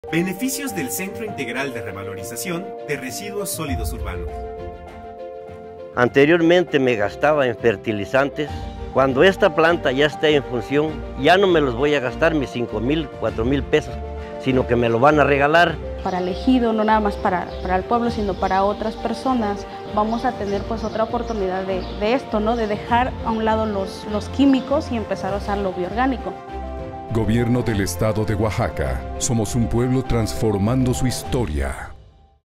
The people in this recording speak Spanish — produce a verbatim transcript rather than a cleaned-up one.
Beneficios del Centro Integral de Revalorización de Residuos Sólidos Urbanos. Anteriormente me gastaba en fertilizantes. Cuando esta planta ya esté en función, ya no me los voy a gastar mis cinco mil, cuatro mil pesos, sino que me lo van a regalar. Para el ejido, no nada más para, para el pueblo, sino para otras personas, vamos a tener pues otra oportunidad de, de esto, ¿no? De dejar a un lado los, los químicos y empezar a usar lo bioorgánico. Gobierno del Estado de Oaxaca. Somos un pueblo transformando su historia.